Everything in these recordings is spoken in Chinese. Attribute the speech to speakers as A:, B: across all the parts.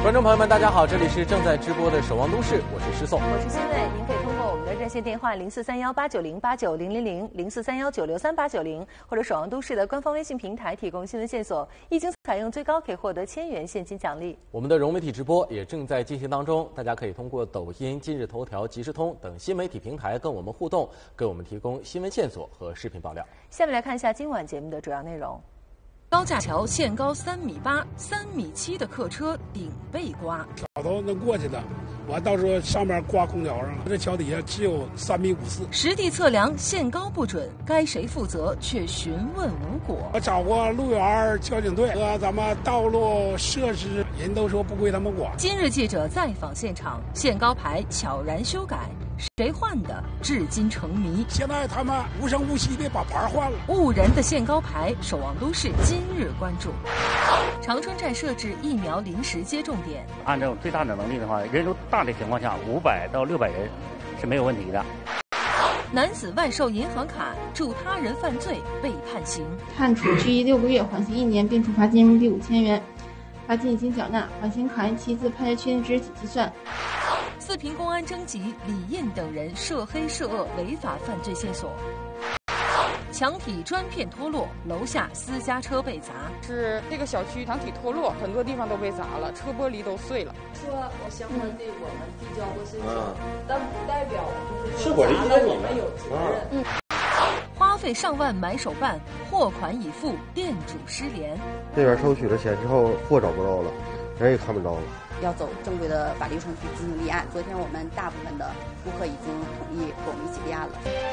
A: 观众朋友们，大家好，这里是正在直播的《守望都市》，我是施颂，
B: 我是欣慰。您可以通过我们的热线电话043189089000、0431963890，或者守望都市的官方微信平台提供新闻线索，一经采用最高可以获得1000元现金奖励。
A: 我们的融媒体直播也正在进行当中，大家可以通过抖音、今日头条、即时通等新媒体平台跟我们互动，给我们提供新闻线索和视频爆料。
B: 下面来看一下今晚节目的主要内容。
C: 高架桥限高3.8米，3.7米的客车顶被刮，
D: 桥头能过去的，完到时候上面挂空调上了，这桥底下只有3.54米。
C: 实地测量限高不准，该谁负责却询问无果。
D: 我找过路园、交警队和咱们道路设施，人都说不归他们管。
C: 今日记者再访现场，限高牌悄然修改，谁换的至今成谜。
D: 现在他们无声无息地把牌换了。
C: 误人的限高牌，守望都市今日关注。长春站设置疫苗临时接种点，
E: 按照最大的能力的话，人流大的情况下，500到600人是没有问题的。
C: 男子外售银行卡助他人犯罪被判刑，
F: 判处拘役6个月，缓刑1年，并处罚金人民币5000元。罚金已经缴纳，缓刑卡按其自判决确定之日起计算。
C: 四平公安征集李印等人涉黑涉恶违法犯罪线索。墙体砖片脱落，楼下私家车被砸。
G: 是这个小区墙体脱落，很多地方都被砸了，车玻璃都碎了。
H: 说相关的我们递交过申请，但不代表就是
I: 我
H: 砸了我们有责任。
C: 花费上万买手办，货款已付，店主失联。
I: 那边收取了钱之后，货找不到了，人也看不着了。
J: 要走正规的法律程序进行立案。昨天我们大部分的顾客已经同意和我们一起立案了。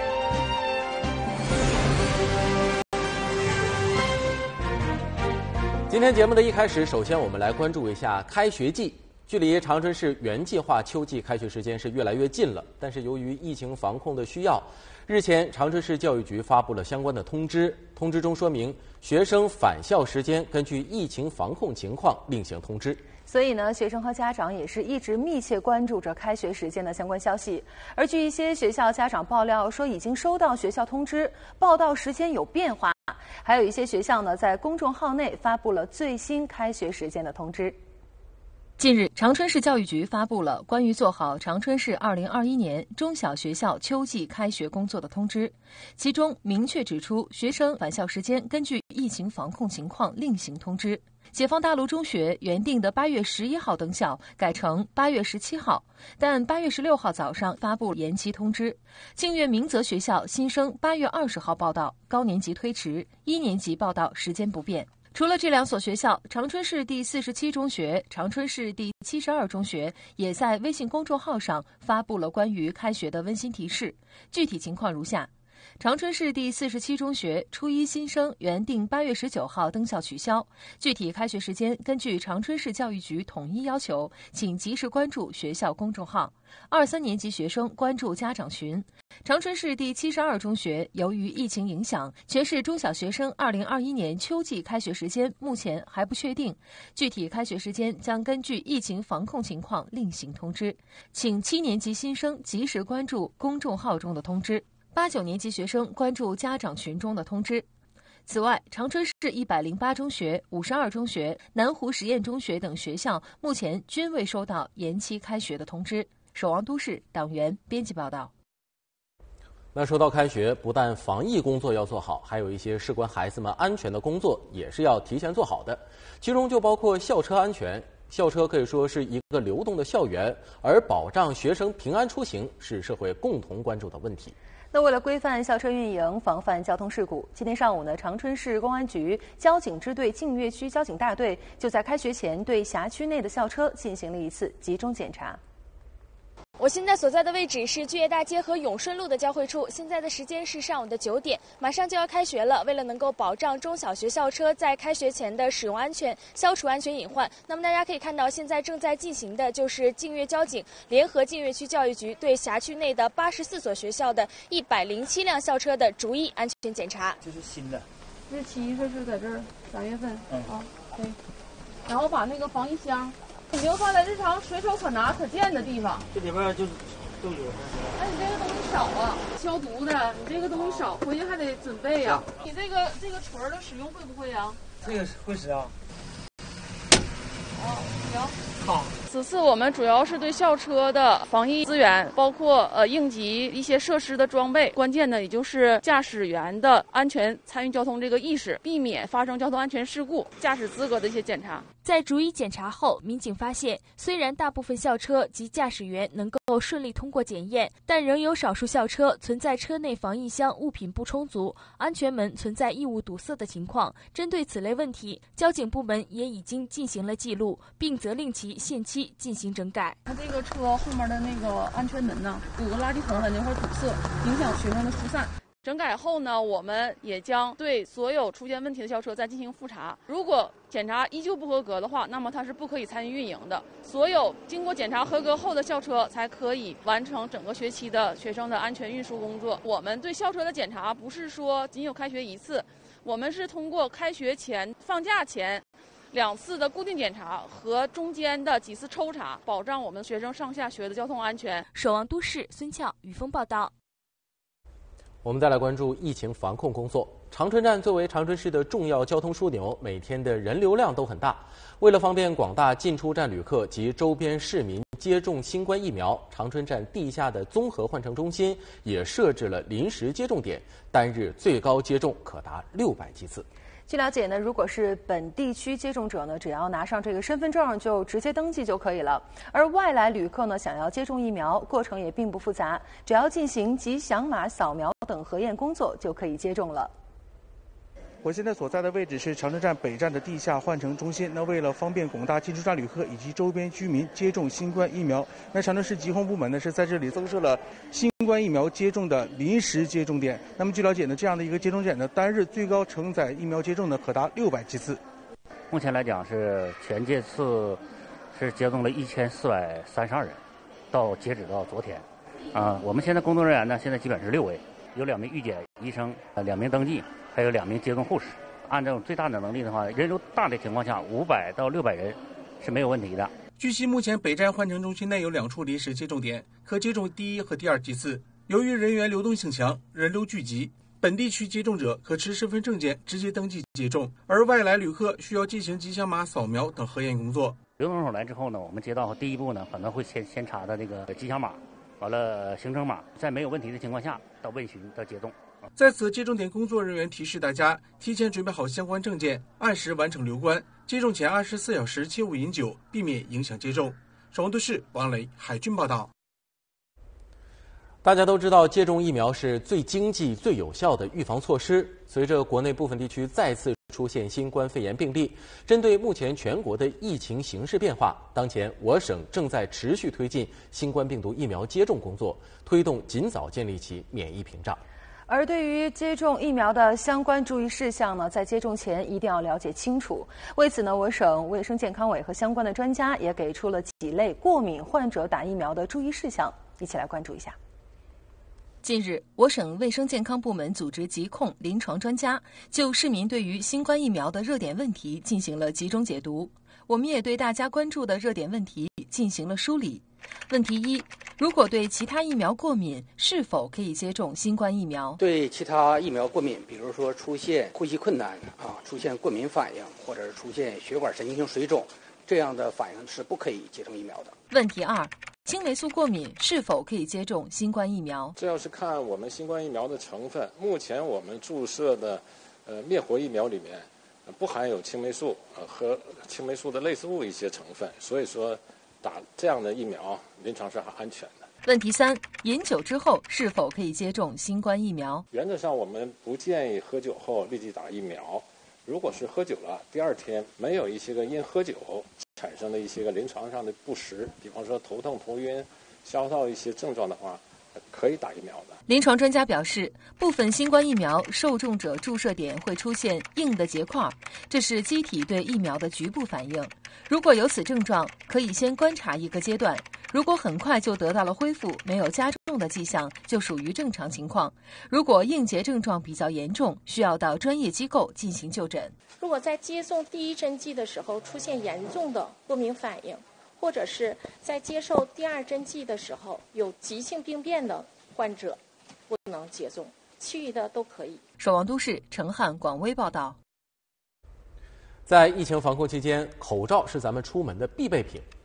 A: 今天节目的一开始，首先我们来关注一下开学季。距离长春市原计划秋季开学时间是越来越近了，但是由于疫情防控的需要，日前长春市教育局发布了相关的通知。通知中说明，学生返校时间根据疫情防控情况另行通知。
B: 所以呢，学生和家长也是一直密切关注着开学时间的相关消息。而据一些学校家长爆料说，已经收到学校通知，报到时间有变化。还有一些学校呢，在公众号内发布了最新开学时间的通知。
C: 近日，长春市教育局发布了关于做好长春市2021年中小学校秋季开学工作的通知，其中明确指出，学生返校时间根据疫情防控情况另行通知。解放大路中学原定的8月11号登校改成8月17号，但8月16号早上发布延期通知。净月明泽学校新生8月20号报到，高年级推迟，1年级报到时间不变。除了这2所学校，长春市第47中学、长春市第72中学也在微信公众号上发布了关于开学的温馨提示，具体情况如下。长春市第47中学初一新生原定8月19号登校取消，具体开学时间根据长春市教育局统一要求，请及时关注学校公众号。2、3年级学生关注家长群。长春市第72中学由于疫情影响，全市中小学生2021年秋季开学时间目前还不确定，具体开学时间将根据疫情防控情况另行通知，请7年级新生及时关注公众号中的通知。8、9年级学生关注家长群中的通知。此外，长春市108中学、52中学、南湖实验中学等学校目前均未收到延期开学的通知。守望都市党员编辑报道。
A: 那说到开学，不但防疫工作要做好，还有一些事关孩子们安全的工作也是要提前做好的，其中就包括校车安全。校车可以说是一个流动的校园，而保障学生平安出行是社会共同关注的问题。
B: 那为了规范校车运营，防范交通事故，今天上午呢，长春市公安局交警支队净月区交警大队就在开学前对辖区内的校车进行了一次集中检查。
K: 我现在所在的位置是巨业大街和永顺路的交汇处，现在的时间是上午的9点，马上就要开学了。为了能够保障中小学校车在开学前的使用安全，消除安全隐患，那么大家可以看到，现在正在进行的就是净月交警联合净月区教育局对辖区内的84所学校的107辆校车的逐一安全检查。
E: 这是新的，
F: 日期是在这儿3月份。对。然后把那个防疫箱。你就放在日常随手可拿可见的地方，
E: 这里边就都有。
F: 那你这个东西少啊，消毒的，你这个东西少，回去还得准备呀。你这个锤的使用会不会啊？
E: 这个会使啊。
F: 行。
D: 好。
F: 此次我们主要是对校车的防疫资源，包括应急一些设施的装备，关键呢也就是驾驶员的安全参与交通这个意识，避免发生交通安全事故，驾驶资格的一些检查。
K: 在逐一检查后，民警发现，虽然大部分校车及驾驶员能够顺利通过检验，但仍有少数校车存在车内防疫箱物品不充足、安全门存在异物堵塞的情况。针对此类问题，交警部门也已经进行了记录，并责令其限期进行整改。
F: 它这个车后面的那个安全门呢，有个垃圾桶在那块堵塞，影响学生的疏散。整改后呢，我们也将对所有出现问题的校车再进行复查。如果检查依旧不合格的话，那么它是不可以参与运营的。所有经过检查合格后的校车才可以完成整个学期的学生的安全运输工作。我们对校车的检查不是说仅有开学一次，我们是通过开学前、放假前2次的固定检查和中间的几次抽查，保障我们学生上下学的交通安全。
K: 守望都市孙俏、雨峰报道。
A: 我们再来关注疫情防控工作。长春站作为长春市的重要交通枢纽，每天的人流量都很大。为了方便广大进出站旅客及周边市民接种新冠疫苗，长春站地下的综合换乘中心也设置了临时接种点，单日最高接种可达600剂次。
B: 据了解呢，如果是本地区接种者呢，只要拿上这个身份证就直接登记就可以了。而外来旅客呢，想要接种疫苗，过程也并不复杂，只要进行吉祥码扫描等核验工作就可以接种了。
L: 我现在所在的位置是长春站北站的地下换乘中心。那为了方便广大进出站旅客以及周边居民接种新冠疫苗，那长春市疾控部门呢是在这里增设了新冠疫苗接种的临时接种点。那么据了解呢，这样的一个接种点呢，单日最高承载疫苗接种呢可达600剂次。
E: 目前来讲是全届次是接种了1432人，截止到昨天。我们现在工作人员呢，现在基本是6位，有2名预检医生，2名登记。还有2名接种护士。按照最大的能力的话，人流大的情况下，500到600人是没有问题的。
L: 据悉，目前北站换乘中心内有2处临时接种点，可接种第1和第2剂次。由于人员流动性强，人流聚集，本地区接种者可持身份证件直接登记接种，而外来旅客需要进行吉祥码扫描等核验工作。
E: 流动人口来之后呢，我们接到第一步呢，可能会先查的这个吉祥码，完了行程码，在没有问题的情况下到问询到接种。
L: 在此，接种点工作人员提示大家，提前准备好相关证件，按时完成留观。接种前24小时切勿饮酒，避免影响接种。守望都市王雷、海军报道。
A: 大家都知道，接种疫苗是最经济、最有效的预防措施。随着国内部分地区再次出现新冠肺炎病例，针对目前全国的疫情形势变化，当前我省正在持续推进新冠病毒疫苗接种工作，推动尽早建立起免疫屏障。
B: 而对于接种疫苗的相关注意事项呢，在接种前一定要了解清楚。为此呢，我省卫生健康委和相关的专家也给出了几类过敏患者打疫苗的注意事项，一起来关注一下。
C: 近日，我省卫生健康部门组织疾控临床专家就市民对于新冠疫苗的热点问题进行了集中解读。我们也对大家关注的热点问题进行了梳理。问题1：如果对其他疫苗过敏，是否可以接种新冠疫苗？
M: 对其他疫苗过敏，比如说出现呼吸困难出现过敏反应，或者是出现血管神经性水肿，这样的反应是不可以接种疫苗的。
C: 问题2：青霉素过敏是否可以接种新冠疫苗？
N: 这要是看我们新冠疫苗的成分，目前我们注射的灭活疫苗里面不含有青霉素和青霉素的类似物一些成分，所以说打这样的疫苗临床是很安全的。
C: 问题3：饮酒之后是否可以接种新冠疫苗？
N: 原则上我们不建议喝酒后立即打疫苗。如果是喝酒了，第2天没有一些个因喝酒产生的一些个临床上的不适，比方说头痛、头晕、消耗一些症状的话，可以打疫苗的。
C: 临床专家表示，部分新冠疫苗受众者注射点会出现硬的结块，这是机体对疫苗的局部反应。如果有此症状，可以先观察1个阶段，如果很快就得到了恢复，没有加重的迹象，就属于正常情况。如果应结症状比较严重，需要到专业机构进行就诊。
O: 如果在接种第1针剂的时候出现严重的过敏反应，或者是在接受第2针剂的时候有急性病变的患者，不能接种，其余的都可以。
C: 守望都市陈汉、广威报道。
A: 在疫情防控期间，口罩是咱们出门的必备品。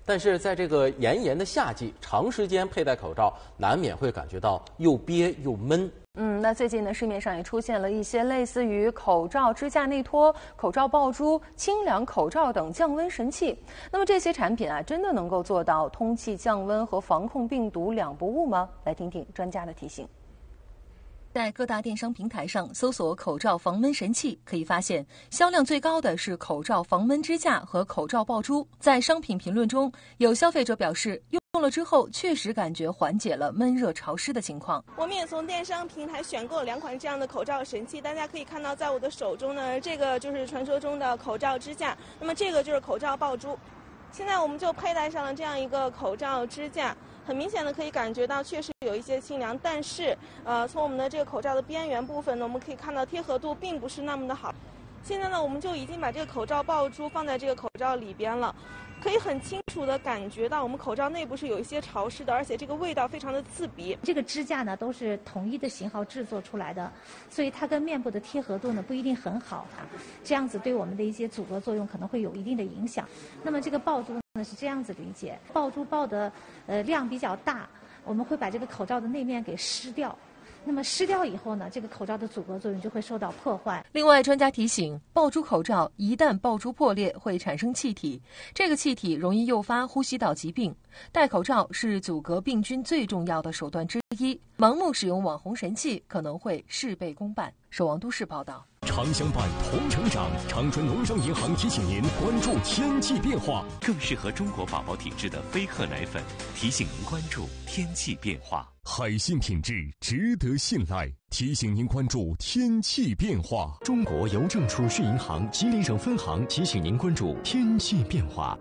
A: 但是在这个炎炎的夏季，长时间佩戴口罩，难免会感觉到又憋又闷。
B: 那最近呢，市面上也出现了一些类似于口罩支架内托、口罩爆珠、清凉口罩等降温神器。那么这些产品啊，真的能够做到通气降温和防控病毒两不误吗？来听听专家的提醒。
C: 在各大电商平台上搜索口罩防闷神器，可以发现销量最高的是口罩防闷支架和口罩爆珠。在商品评论中，有消费者表示用了之后确实感觉缓解了闷热潮湿的情况。
P: 我们也从电商平台选购了2款这样的口罩神器，大家可以看到在我的手中呢，这个就是传说中的口罩支架，那么这个就是口罩爆珠。现在我们就佩戴上了这样一个口罩支架，很明显的可以感觉到确实有一些清凉，但是从我们的这个口罩的边缘部分呢，我们可以看到贴合度并不是那么的好。现在呢，我们就已经把这个口罩爆珠放在这个口罩里边了，可以很清楚的感觉到我们口罩内部是有一些潮湿的，而且这个味道非常的刺鼻。
Q: 这个支架呢都是统一的型号制作出来的，所以它跟面部的贴合度呢不一定很好，这样子对我们的一些阻隔作用可能会有一定的影响。那么这个爆珠呢是这样子理解，爆珠爆的量比较大，我们会把这个口罩的内面给湿掉。那么湿掉以后呢，这个口罩的阻隔作用就会受到破坏。
C: 另外，专家提醒，爆珠口罩一旦爆珠破裂会产生气体，这个气体容易诱发呼吸道疾病。戴口罩是阻隔病菌最重要的手段之一，盲目使用网红神器可能会事倍功半。守望都市报道。
R: 常相伴，同成长。长春农商银行提醒您关注天气变化，
S: 更适合中国宝宝体质的飞鹤奶粉提醒您关注天气变化。
R: 海信品质值得信赖，提醒您关注天气变化。
T: 中国邮政储蓄银行吉林省分行提醒您关注天气变化。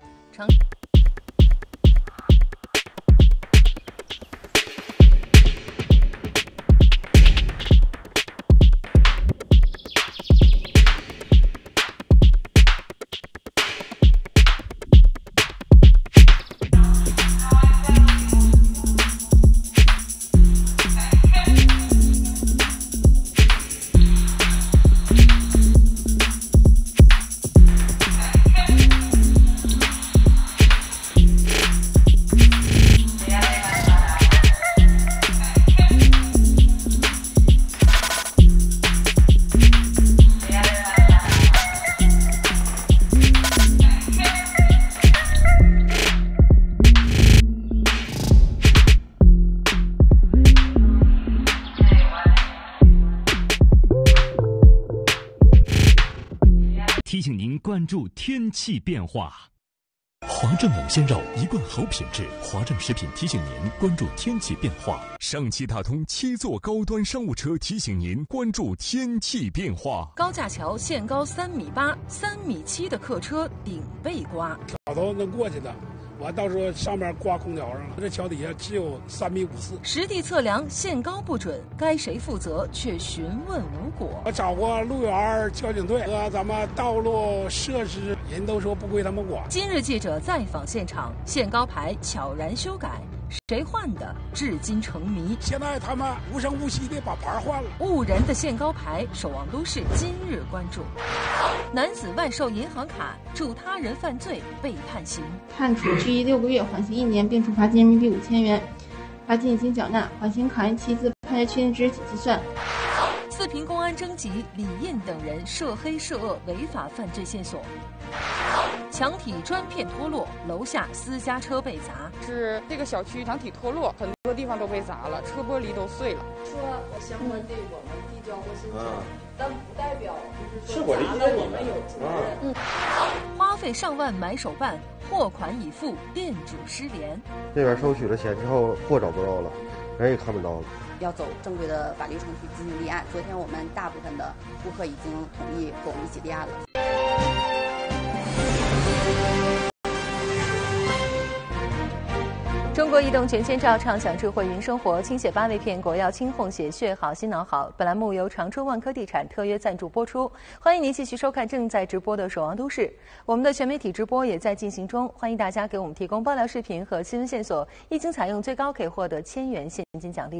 R: 提醒您关注天气变化。华正冷鲜肉一贯好品质，华正食品提醒您关注天气变化。上汽大通7座高端商务车提醒您关注天气变化。
C: 高架桥限高3.8米，3.7米的客车顶被刮，
D: 早都能过去的。完到时候上面挂空调上了，这桥底下只有3.54米。
C: 实地测量限高不准，该谁负责却询问无果。
D: 我找过路园、交警队和咱们道路设施，人都说不归他们管。
C: 今日记者再访现场，限高牌悄然修改，谁换的至今成谜。
D: 现在他们无声无息地把牌换了。
C: 误人的限高牌，守望都市今日关注。男子外售银行卡助他人犯罪被判刑，
U: 判处拘役6个月，缓刑1年，并处罚金人民币5000元，罚金已经缴纳，缓刑考验期自判决确定之日起计算。
C: 四平公安征集李印等人涉黑涉恶违法犯罪线索。墙体砖片脱落，楼下私家车被砸。
G: 是这个小区墙体脱落，很多地方都被砸了，车玻璃都碎了。
H: 说相关对我们递交过申请，但不代表
I: 是我理解
H: 我们有责任。
C: 花费上万买手办，货款已付，店主失联。
I: 那边收取了钱之后，货找不到了，人也看不到了。
J: 要走正规的法律程序进行立案。昨天我们大部分的顾客已经同意和我们一起立案了。
B: 中国移动全千兆畅享智慧云生活，轻血8味片，国药清红血血好，心脑好。本栏目由长春万科地产特约赞助播出。欢迎您继续收看正在直播的《守望都市》，我们的全媒体直播也在进行中，欢迎大家给我们提供爆料视频和新闻线索，一经采用最高可以获得1000元现金奖励。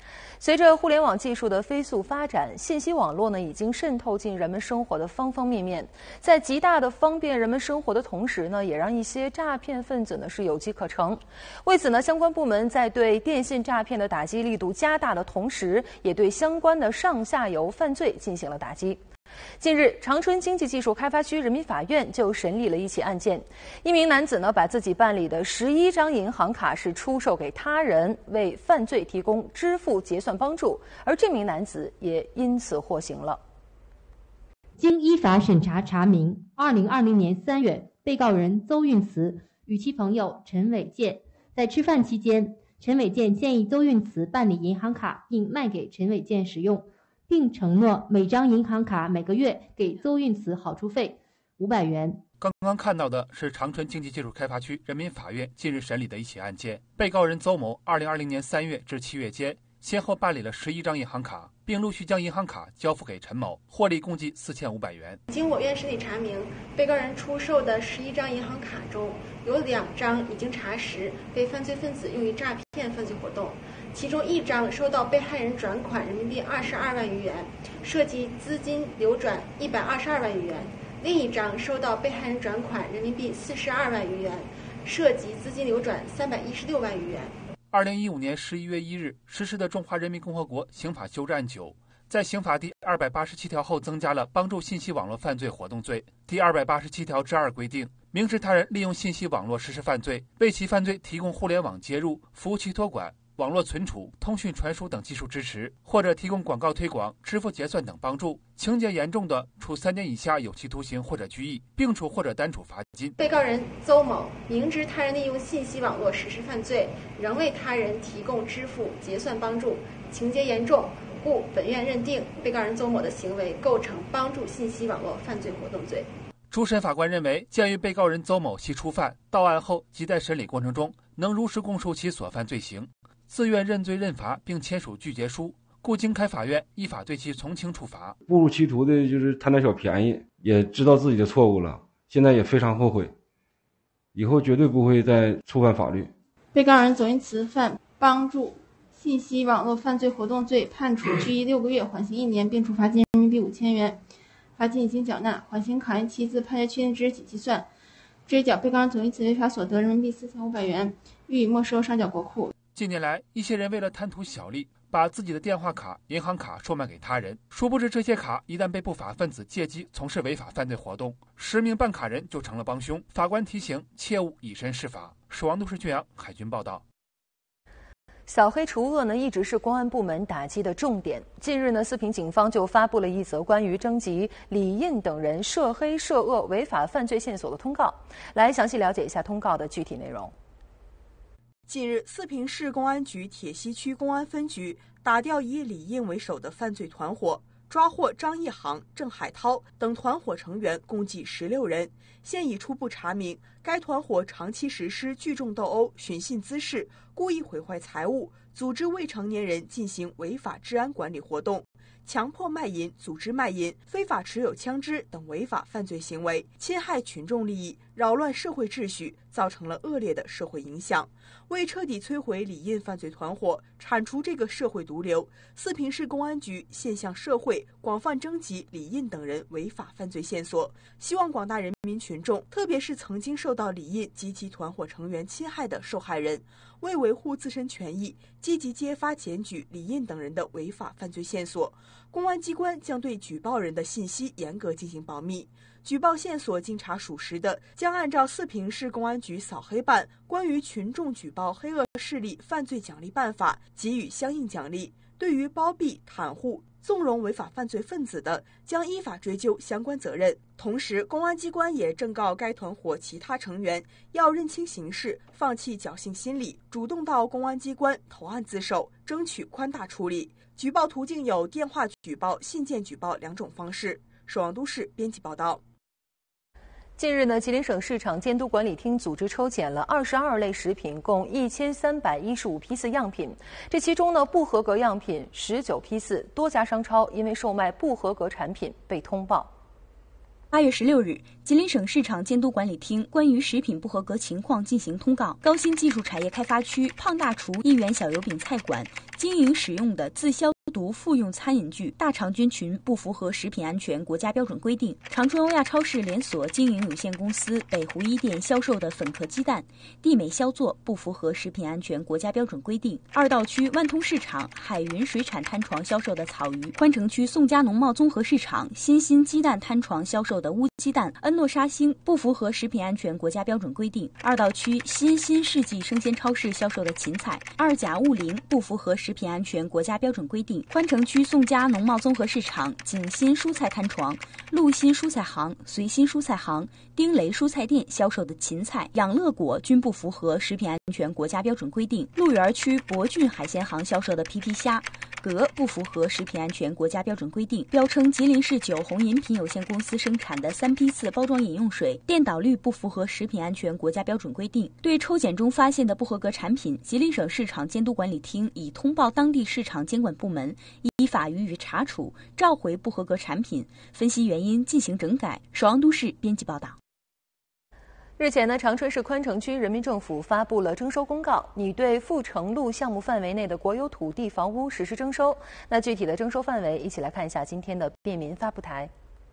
B: 随着互联网技术的飞速发展，信息网络呢已经渗透进人们生活的方方面面，在极大的方便人们生活的同时呢，也让一些诈骗分子呢是有机可乘。为此呢，相关部门在对电信诈骗的打击力度加大的同时，也对相关的上下游犯罪进行了打击。近日，长春经济技术开发区人民法院就审理了一起案件，一名男子呢把自己办理的11张银行卡是出售给他人，为犯罪提供支付结算帮助，而这名男子也因此获刑了。
F: 经依法审查查明，2020年3月，被告人邹运慈与其朋友陈伟建在吃饭期间，陈伟建建议邹运慈办理银行卡并卖给陈伟建使用，并承诺每张银行卡每个月给邹运慈好处费500元。
V: 刚刚看到的是长春经济技术开发区人民法院近日审理的一起案件。被告人邹某2020年3月至7月间，先后办理了11张银行卡，并陆续将银行卡交付给陈某，获利共计4500元。
W: 经我院审理查明，被告人出售的11张银行卡中，有2张已经查实被犯罪分子用于诈骗犯罪活动，其中1张收到被害人转款人民币22万余元，涉及资金流转122万余元；另1张收到被害人转款人民币42万余元，涉及资金流转316万余元。
V: 2015年11月1日实施的《中华人民共和国刑法修正案9》，在刑法第287条后增加了帮助信息网络犯罪活动罪。第287条之2规定，明知他人利用信息网络实施犯罪，为其犯罪提供互联网接入、服务器托管、网络存储、通讯传输等技术支持，或者提供广告推广、支付结算等帮助，情节严重的，处3年以下有期徒刑或者拘役，并处或者单处罚金。
W: 被告人邹某明知他人利用信息网络实施犯罪，仍为他人提供支付结算帮助，情节严重，故本院认定被告人邹某的行为构成帮助信息网络犯罪活动罪。
V: 主审法官认为，鉴于被告人邹某系初犯，到案后即在审理过程中能如实供述其所犯罪行，自愿认罪认罚并签署拒绝书，故经开法院依法对其从轻处罚。
X: 误入歧途的就是贪点小便宜，也知道自己的错误了，现在也非常后悔，以后绝对不会再触犯法律。
U: 被告人邹运慈犯帮助信息网络犯罪活动罪，判处拘役6个月，缓刑1年，并处罚金人民币5000元。罚金已经缴纳，缓刑考验期自判决确定之日起计算，追缴被告人邹运慈违法所得人民币4500元，予以没收上缴国库。
V: 近年来，一些人为了贪图小利，把自己的电话卡、银行卡售卖给他人，殊不知这些卡一旦被不法分子借机从事违法犯罪活动，10名办卡人就成了帮凶。法官提醒，切勿以身试法。守望都市俊阳海军报道。
B: 扫黑除恶呢，一直是公安部门打击的重点。近日呢，四平警方就发布了一则关于征集李印等人涉黑涉恶违法犯罪线索的通告，来详细了解一下通告的具体内容。
Y: 近日，四平市公安局铁西区公安分局打掉以李印为首的犯罪团伙，抓获张一航、郑海涛等团伙成员共计16人。现已初步查明，该团伙长期实施聚众斗殴、寻衅滋事、故意毁坏财物、组织未成年人进行违法治安管理活动、强迫卖淫、组织卖淫、非法持有枪支等违法犯罪行为，侵害群众利益，扰乱社会秩序，造成了恶劣的社会影响。为彻底摧毁李印犯罪团伙，铲除这个社会毒瘤，四平市公安局现向社会广泛征集李印等人违法犯罪线索，希望广大人民群众，特别是曾经受到李印及其团伙成员侵害的受害人，为维护自身权益，积极揭发检举李印等人的违法犯罪线索。公安机关将对举报人的信息严格进行保密。举报线索经查属实的，将按照四平市公安局扫黑办关于群众举报黑恶势力犯罪奖励办法给予相应奖励。对于包庇、袒护、纵容违法犯罪分子的，将依法追究相关责任。同时，公安机关也正告该团伙其他成员要认清形势，放弃侥幸心理，主动到公安机关投案自首，争取宽大处理。举报途径有电话举报、信件举报2种方式。守望都市编辑报道。
B: 近日呢，吉林省市场监督管理厅组织抽检了22类食品，共1315批次样品。这其中呢，不合格样品19批次，多家商超因为售卖不合格产品被通报。
E: 8月16日，吉林省市场监督管理厅关于食品不合格情况进行通告，高新技术产业开发区胖大厨1元小油饼菜馆经营使用的自消毒复用餐饮具大肠菌群不符合食品安全国家标准规定。长春欧亚超市连锁经营有限公司北湖一店销售的粉壳鸡蛋地美销作不符合食品安全国家标准规定。二道区万通市场海云水产摊床销售的草鱼，宽城区宋家农贸综合市场新兴鸡蛋摊床销售的乌鸡蛋恩诺沙星不符合食品安全国家标准规定。二道区新兴世纪生鲜超市销售的芹菜二甲物磷不符合食品安全国家标准规定。宽城区宋家农贸综合市场景新蔬菜摊床陆新蔬菜行随新蔬菜行丁雷蔬菜店销售的芹菜养乐果均不符合食品安全国家标准规定。鹿园区博俊海鲜行销售的皮皮虾蛤不符合食品安全国家标准规定。标称吉林市酒红饮品有限公司生产的3批次包装饮用水电导率不符合食品安全国家标准规定。对抽检中发现的不合格产品，吉林省市场监督管理厅已通报当地市场监管部门，依法予以查处，召回不合格产品，分析原因进行整改。首阳都市编辑报道。
B: 日前呢，长春市宽城区人民政府发布了征收公告，拟对阜成路项目范围内的国有土地房屋实施征收。那具体的征收范围，一起来看一下今天的便民发布台。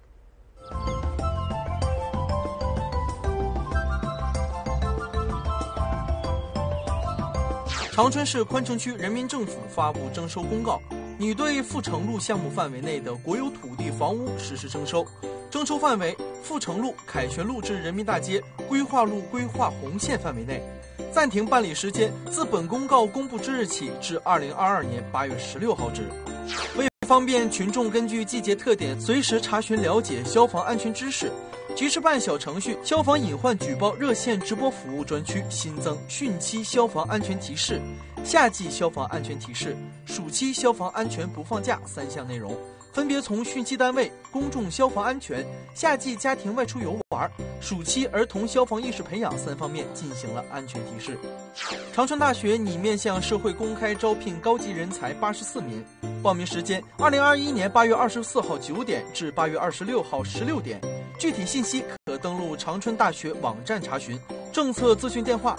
K: 长春市宽城区人民政府发布征收公告，拟对阜成路项目范围内的国有土地房屋实施征收。征收范围：阜成路、凯旋路至人民大街规划路规划红线范围内。暂停办理时间自本公告公布之日起至2022年8月16号止。为方便群众根据季节特点随时查询了解消防安全知识，提示办小程序消防隐患举报热线直播服务专区新增汛期消防安全提示、夏季消防安全提示、暑期消防安全不放假3项内容，分别从汛期单位、公众消防安全、夏季家庭外出游玩、暑期儿童消防意识培养3方面进行了安全提示。长春大学拟面向社会公开招聘高级人才84名，报名时间2021年8月24号9点至8月26号16点。具体信息可登录长春大学网站查询。政策咨询电话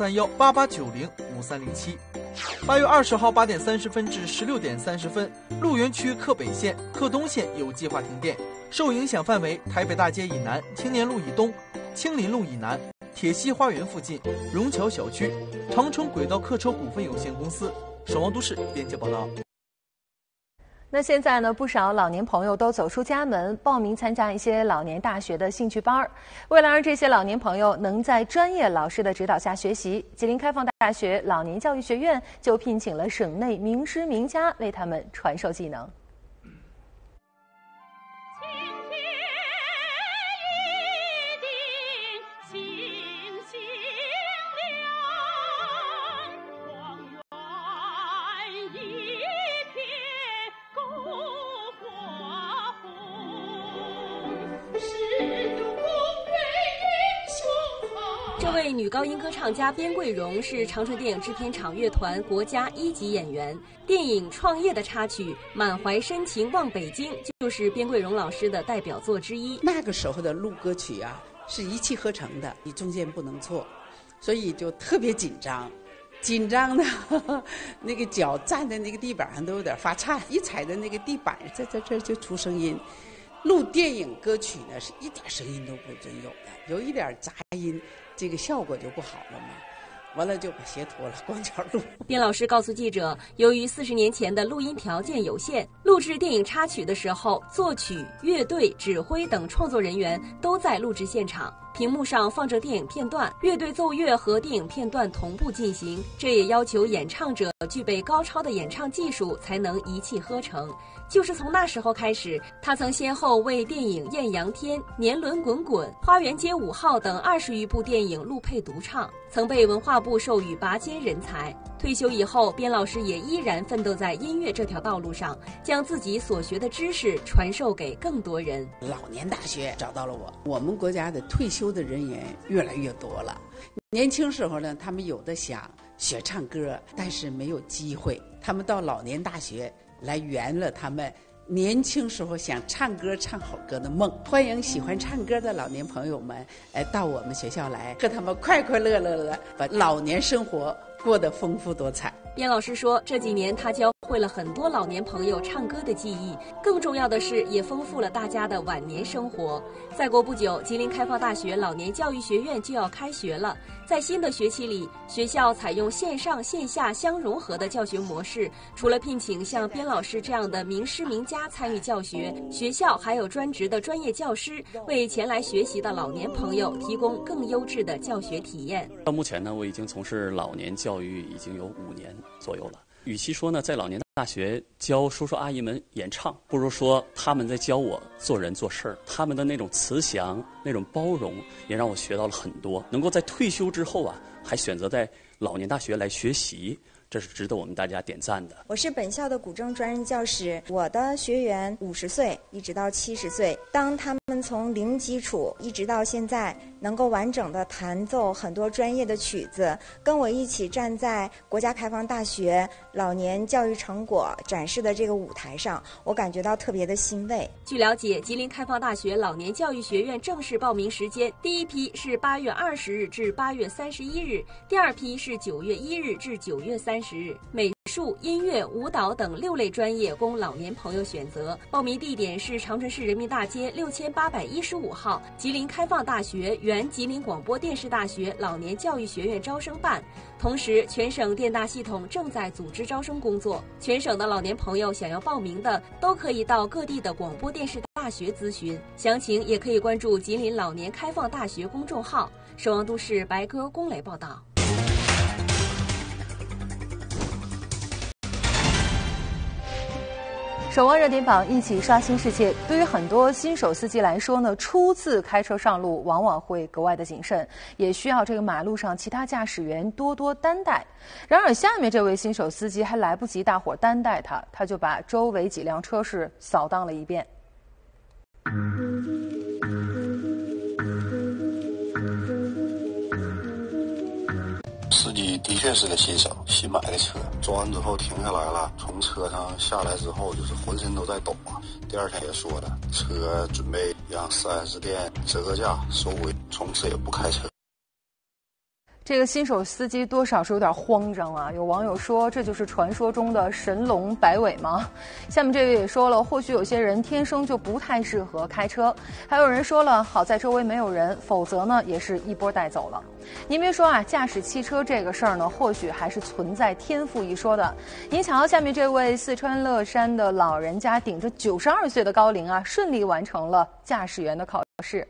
K: 043188905307。8月20号8点30分至16点30分，鹿园区克北县、克东县有计划停电，受影响范围台北大街以南、青年路以东、青林路以南、铁西花园附近、荣桥小区、长春轨道客车股份有限公司。守望都市编辑报道。
B: 那现在呢，不少老年朋友都走出家门，报名参加一些老年大学的兴趣班。为了让这些老年朋友能在专业老师的指导下学习，吉林开放大学老年教育学院就聘请了省内名师名家为他们传授技能。
L: 这位女高音歌唱家边桂荣是长春电影制片厂乐团国家1级演员。电影《创业》的插曲《满怀深情望北京》就是边桂荣老师的代表作之一。
M: 那个时候的录歌曲啊，是一气呵成的，你中间不能错，所以就特别紧张。紧张的那个脚站在那个地板上都有点发颤，一踩在那个地板，在这就出声音。录电影歌曲呢，是一点声音都不准有的，有一点杂音，这个效果就不好了嘛。完了就把鞋脱了，光脚录。
L: 边老师告诉记者，由于40年前的录音条件有限，录制电影插曲的时候，作曲、乐队、指挥等创作人员都在录制现场。屏幕上放着电影片段，乐队奏乐和电影片段同步进行，这也要求演唱者具备高超的演唱技术，才能一气呵成。就是从那时候开始，他曾先后为电影《艳阳天》《年轮滚滚》《花园街5号》等20余部电影录配独唱，曾被文化部授予拔尖人才。退休以后，边老师也依然奋斗在音乐这条道路上，将自己所学的知识传授给更多人。
M: 老年大学找到了我们国家的退休的人员越来越多了。年轻时候呢，他们有的想学唱歌，但是没有机会，他们到老年大学来圆了他们年轻时候想唱歌唱好歌的梦。欢迎喜欢唱歌的老年朋友们到我们学校来，和他们快快乐乐的把老年生活过得丰富多彩。
L: 燕老师说，这几年他教会了很多老年朋友唱歌的技艺，更重要的是也丰富了大家的晚年生活。再过不久，吉林开放大学老年教育学院就要开学了。在新的学期里，学校采用线上线下相融合的教学模式，除了聘请像边老师这样的名师名家参与教学，学校还有专职的专业教师为前来学习的老年朋友提供更优质的教学体验。
A: 到目前呢，我已经从事老年教育已经有5年左右了。与其说呢在老年大学教叔叔阿姨们演唱，不如说他们在教我做人做事儿。他们的那种慈祥、那种包容，也让我学到了很多。能够在退休之后啊，还选择在老年大学来学习，这是值得我们大家点赞的。
N: 我是本校的古筝专任教师，我的学员50岁一直到70岁，当他们从零基础一直到现在能够完整的弹奏很多专业的曲子，跟我一起站在国家开放大学老年教育成果展示的这个舞台上，我感觉到特别的欣慰。
L: 据了解，吉林开放大学老年教育学院正式报名时间，第一批是8月20日至8月31日，第二批是9月1日至9月30日。美术、音乐、舞蹈等6类专业供老年朋友选择。报名地点是长春市人民大街6815号吉林开放大学原吉林广播电视大学老年教育学院招生办。同时，全省电大系统正在组织招生工作，全省的老年朋友想要报名的，都可以到各地的广播电视大学咨询，详情也可以关注吉林老年开放大学公众号。守望都市白鸽龚磊报道。
B: 守望热点榜，一起刷新世界。对于很多新手司机来说呢，初次开车上路往往会格外的谨慎，也需要这个马路上其他驾驶员多多担待。然而，下面这位新手司机还来不及大伙担待他就把周围几辆车是扫荡了一遍。
O: 司机的确是个新手，新买的车，装完之后停下来了，从车上下来之后就是浑身都在抖啊。第二天也说了，车准备让4S店折个价收回，从此也不开车。
B: 这个新手司机多少是有点慌张啊！有网友说，这就是传说中的神龙摆尾吗？下面这位也说了，或许有些人天生就不太适合开车。还有人说了，好在周围没有人，否则呢也是一波带走了。您别说啊，驾驶汽车这个事儿呢，或许还是存在天赋一说的。您瞧，下面这位四川乐山的老人家，顶着92岁的高龄啊，顺利完成了驾驶员的考试。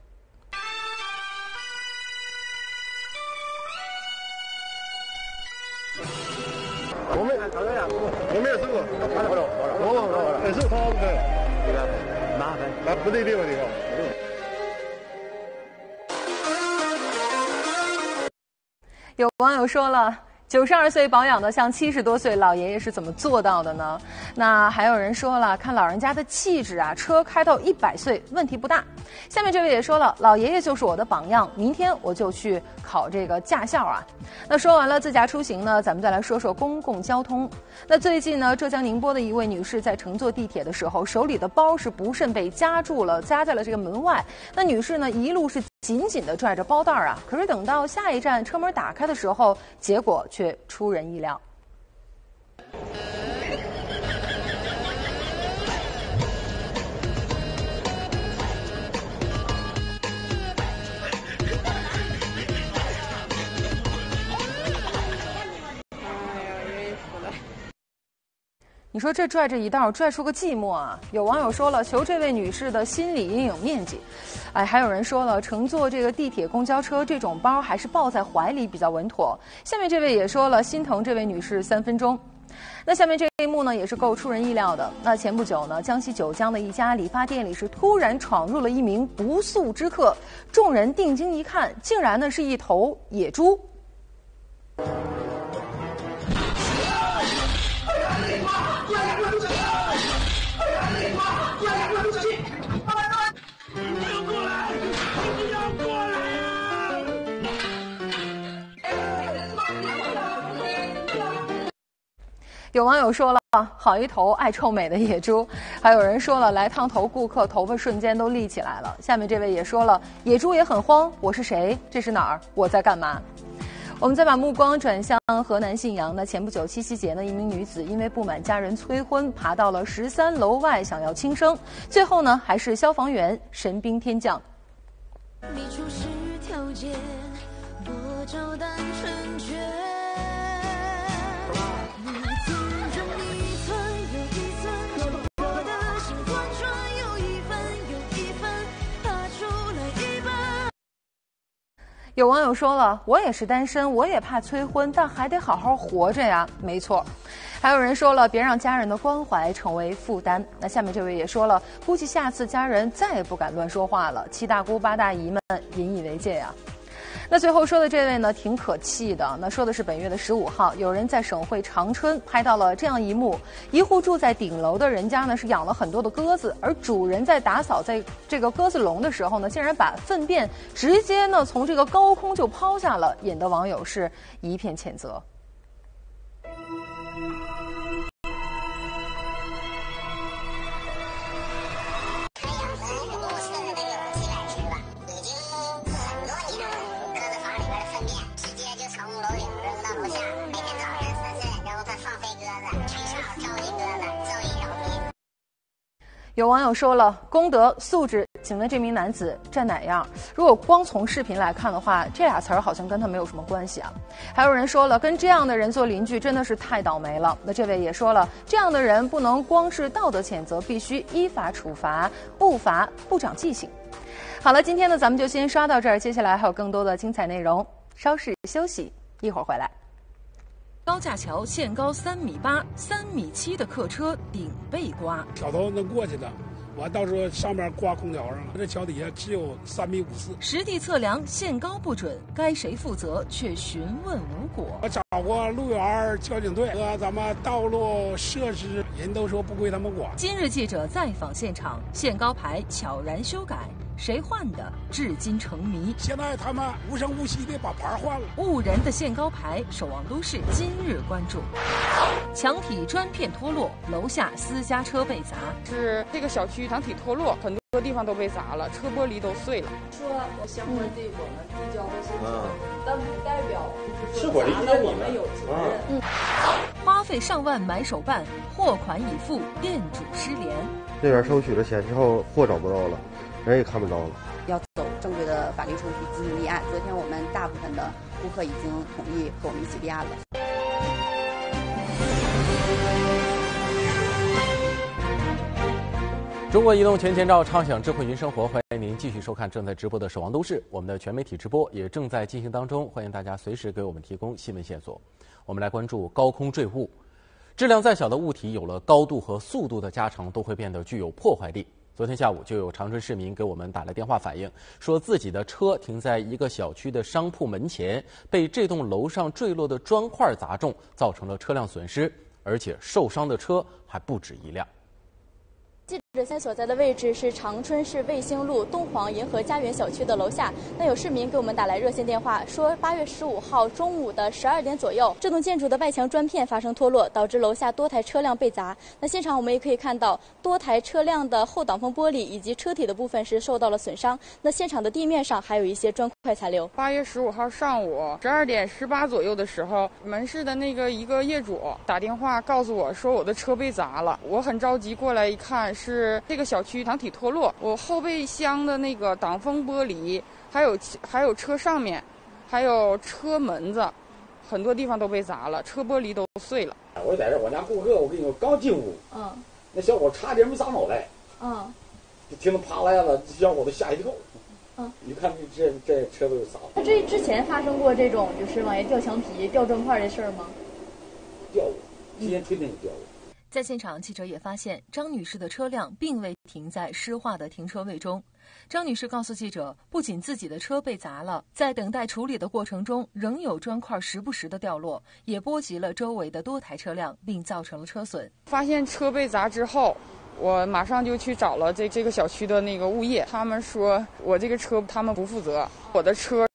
P: 我没有试过，我是他不可，麻烦，那不对的问题啊。
B: 有网友说了，92岁保养的像70多岁，老爷爷是怎么做到的呢？那还有人说了，看老人家的气质啊，车开到100岁问题不大。下面这位也说了，老爷爷就是我的榜样，明天我就去考这个驾校啊。那说完了自驾出行呢，咱们再来说说公共交通。那最近呢，浙江宁波的一位女士在乘坐地铁的时候，手里的包是不慎被夹住了，夹在了这个门外。那女士呢，一路是紧紧地拽着包袋啊，可是等到下一站车门打开的时候，结果却出人意料。你说这拽着一道，拽出个寂寞啊！有网友说了，求这位女士的心理阴影面积。哎，还有人说了，乘坐这个地铁、公交车，这种包还是抱在怀里比较稳妥。下面这位也说了，心疼这位女士3分钟。那下面这一幕呢，也是够出人意料的。那前不久呢，江西九江的一家理发店里是突然闯入了一名不速之客，众人定睛一看，竟然呢是一头野猪。 有网友说了，好一头爱臭美的野猪。还有人说了，来烫头顾客头发瞬间都立起来了。下面这位也说了，野猪也很慌，我是谁？这是哪儿？我在干嘛？我们再把目光转向河南信阳。那前不久七夕节呢，一名女子因为不满家人催婚，爬到了13楼外想要轻生，最后呢还是消防员神兵天降。你出十条街，多找单成全。有网友说了，我也是单身，我也怕催婚，但还得好好活着呀。没错。还有人说了，别让家人的关怀成为负担。那下面这位也说了，估计下次家人再也不敢乱说话了，七大姑八大姨们引以为戒呀。那最后说的这位呢，挺可气的。那说的是本月的15号，有人在省会长春拍到了这样一幕：一户住在顶楼的人家呢，是养了很多的鸽子，而主人在打扫在这个鸽子笼的时候呢，竟然把粪便直接呢从这个高空就抛下了，引得网友是一片谴责。有网友说了，公德素质，请问这名男子站哪样？如果光从视频来看的话，这俩词儿好像跟他没有什么关系啊。还有人说了，跟这样的人做邻居真的是太倒霉了。那这位也说了，这样的人不能光是道德谴责，必须依法处罚，不罚不长记性。好了，今天呢咱们就先刷到这儿，接下来还有更多的精彩内容，稍事休息，一会儿回来。
C: 高架桥限高3.8米，3.7米的客车顶被刮，
D: 桥头能过去的，完到时候上面挂空调上了，这桥底下只有3.54米。
C: 实地测量限高不准，该谁负责却询问无果。
D: 我找过路园、交警队和咱们道路设施，人都说不归他们管。
C: 今日记者再访现场，限高牌悄然修改。谁换的？至今成谜。
D: 现在他们无声无息地把牌换了。
C: 误人的限高牌，守望都市今日关注。墙体砖片脱落，楼下私家车被砸。
G: 是这个小区墙体脱落，很多地方都被砸了，车玻璃都碎了。
H: 说相关对我们递交的申请，但不代表
Q: 是我理解我们
H: 有责任。
C: 花费上万买手办，货款已付，店主失联。
I: 那边收取了钱之后，货找不到了。人也看不着了，
J: 要走正规的法律程序进行立案。昨天我们大部分的顾客已经同意和我们一起立案了。
R: 中国移动全天照畅享智慧云生活，欢迎您继续收看正在直播的《守望都市》，我们的全媒体直播也正在进行当中，欢迎大家随时给我们提供新闻线索。我们来关注高空坠物，质量再小的物体有了高度和速度的加成，都会变得具有破坏力。昨天下午就有长春市民给我们打来电话反映，说自己的车停在一个小区的商铺门前，被这栋楼上坠落的砖块砸中，造成了车辆损失，而且受伤的车还不止一辆。
S: 记者现在所在的位置是长春市卫星路东黄银河家园小区的楼下。那有市民给我们打来热线电话，说8月15号中午的12点左右，这栋建筑的外墙砖片发生脱落，导致楼下多台车辆被砸。那现场我们也可以看到，多台车辆的后挡风玻璃以及车体的部分是受到了损伤。那现场的地面上还有一些砖块残留。
G: 8月15号上午12点18左右的时候，门市的一个业主打电话告诉我说我的车被砸了，我很着急过来一看，是这个小区墙体脱落，我后备箱的那个挡风玻璃，还有车上面，还有车门子，很多地方都被砸了，车玻璃都碎了。
Q: 我在这，我家顾客，我跟你说刚进屋，那小伙差点没砸脑袋，就听到啪啦一下子，小伙子吓一跳，你看这车都有砸了。
S: 那这之前发生过这种就是往下掉墙皮、掉砖块的事儿吗？
Q: 掉过，今天春天就掉过。
C: 在现场，记者也发现张女士的车辆并未停在湿化的停车位中。张女士告诉记者，不仅自己的车被砸了，在等待处理的过程中，仍有砖块时不时的掉落，也波及了周围的多台车辆，并造成了车损。
G: 发现车被砸之后，我马上就去找了这个小区的那个物业，他们说我这个车他们不负责，我的车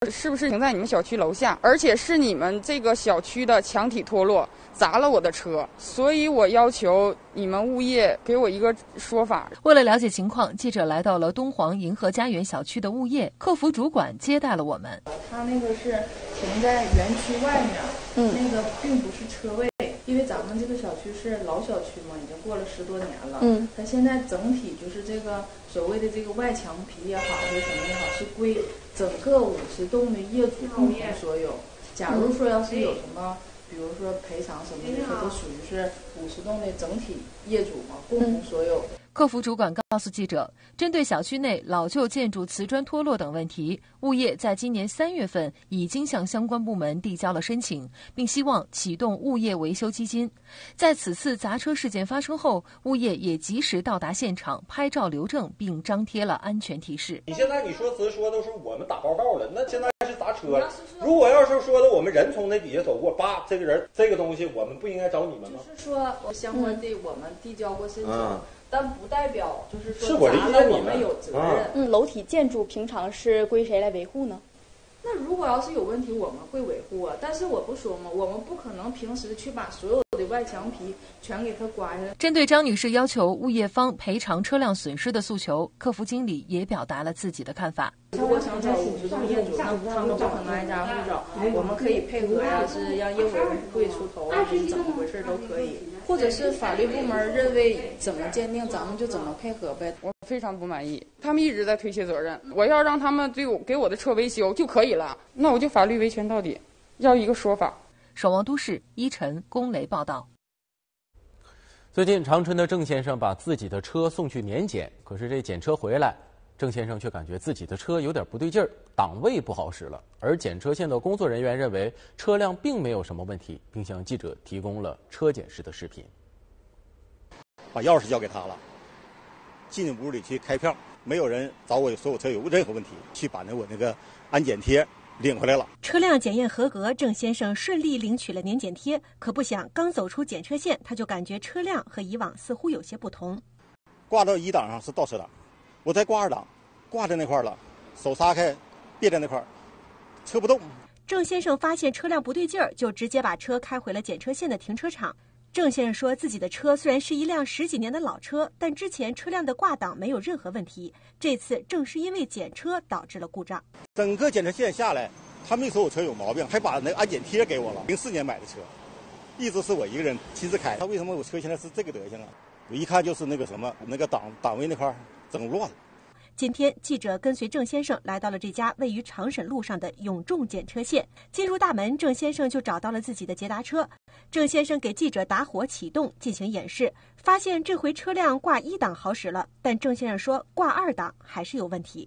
G: 是不是停在你们小区楼下，而且是你们这个小区的墙体脱落砸了我的车，所以我要求你们物业给我一个说法。
C: 为了了解情况，记者来到了东黄银河家园小区的物业，客服主管接待了我们。
H: 他那个是停在园区外面，那个并不是车位，因为咱们这个小区是老小区嘛，已经过了10多年了。它现在整体就是这个所谓的这个外墙皮也好，或者什么也好，是归整个50栋的业主共同所有。假如说要是有什么，比如说赔偿什么的，这都属于是50栋的整体业主嘛，共同所有。
C: 客服主管告诉记者，针对小区内老旧建筑瓷砖脱落等问题，物业在今年3月份已经向相关部门递交了申请，并希望启动物业维修基金。在此次砸车事件发生后，物业也及时到达现场拍照留证，并张贴了安全提示。
F: 你现在你说词说都是我们打报告了，那现在是砸车。如果要是说的我们人从那底下走过，叭，这个人这个东西我们不应该找你们吗？
H: 就是说相关的我们递交过申请。但不代表就是说
F: 砸了我们
H: 有责任。
S: 楼体建筑平常是归谁来维护呢？
H: 那如果要是有问题，我们会维护啊。但是我不说嘛，我们不可能平时去把所有的外墙皮全给它刮下来。
C: 针对张女士要求物业方赔偿车辆损失的诉求，客服经理也表达了自己的看法。
H: 我想找50栋业主，那他们不可能挨家户找，我们可以配合呀，是让业委会出头啊，还是怎么回事都可以，或者是法律部门认为怎么鉴定，咱们就怎么配合呗。
G: 我非常不满意，他们一直在推卸责任，我要让他们给我的车维修就可以了，那我就法律维权到底，要一个说法。
C: 守望都市，依晨、龚雷报道。
R: 最近，长春的郑先生把自己的车送去年检，可是这检车回来，郑先生却感觉自己的车有点不对劲儿，档位不好使了。而检车线的工作人员认为车辆并没有什么问题，并向记者提供了车检时的视频。
T: 把钥匙交给他了，进屋里去开票，没有人找我说我车有任何问题，去把我那个安检贴领回来了。
U: 车辆检验合格，郑先生顺利领取了年检贴。可不想刚走出检车线，他就感觉车辆和以往似乎有些不同。
T: 挂到1档上是倒车档，我再挂2档，挂在那块了，手撒开，别在那块，车不动。
U: 郑先生发现车辆不对劲儿，就直接把车开回了检车线的停车场。郑先生说，自己的车虽然是一辆10几年的老车，但之前车辆的挂档没有任何问题。这次正是因为检车导致了故障。
T: 整个检测线下来，他没说我车有毛病，还把那个安检贴给我了。04年买的车，一直是我一个人亲自开。他为什么我车现在是这个德行啊？我一看就是那个什么，那个档位那块整乱了。
U: 今天，记者跟随郑先生来到了这家位于长审路上的永众检车线。进入大门，郑先生就找到了自己的捷达车。郑先生给记者打火启动进行演示，发现这回车辆挂1档好使了，但郑先生说挂2档还是有问题。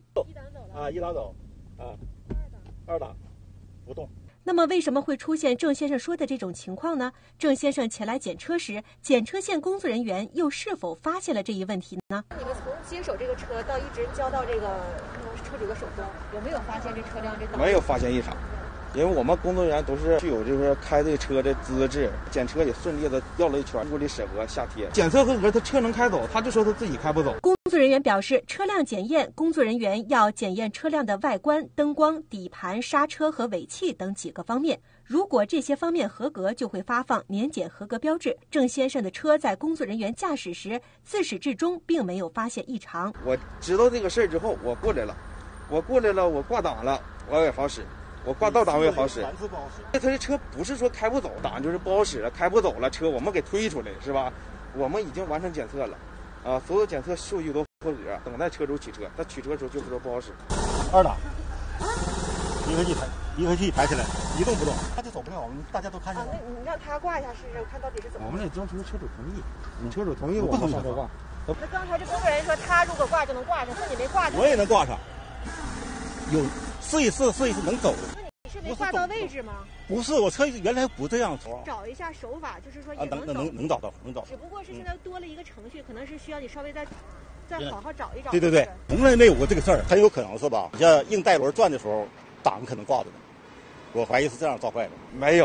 T: 1档走，2档不动。
U: 那么为什么会出现郑先生说的这种情况呢？郑先生前来检车时，检车线工作人员又是否发现了这一问题呢？ 你们从接手这个车到一直交到这个车主的手中，有没有发现这车辆这档？
W: 没有发现异常，因为我们工作人员都是具有就是开这个车的资质，检车也顺利的绕了一圈，物理审核下贴，检测合格，他车能开走，他就说他自己开不走。
U: 工作人员表示，车辆检验，工作人员要检验车辆的外观、灯光、底盘、刹车和尾气等几个方面。如果这些方面合格，就会发放年检合格标志。郑先生的车在工作人员驾驶时，自始至终并没有发现异常。
W: 我知道这个事儿之后，我过来了，我挂档了，我也好使。我挂倒档位好使，他这车不是说开不走，档就是不好使了，开不走了，车我们给推出来是吧？我们已经完成检测了，所有检测数据都合格，等待车主取车。他取车的时候就是说不好使。
T: 2档，离合器抬起来，一动不动，他就走不了。我们大家都看见了。
U: 那你让他挂一下试试，看到底是怎么？
W: 我们得征求车主同意，你车主同意我们上车挂。
U: 那刚才这工作人员说他如果挂就能挂上，说你没挂就。
T: 我也能挂上。有试一试能走。
U: 那你是没挂到位置吗？
T: 不是，我车原来不这样。
U: 找一下手法，就是说也
T: 能找到。
U: 只不过是现在多了一个程序，可能是需要你稍微再好好找一找。
T: 对，从来没有过这个事儿，很有可能是吧？你像硬带轮转的时候，档可能挂着呢。我怀疑是这样造坏的。
W: 没有，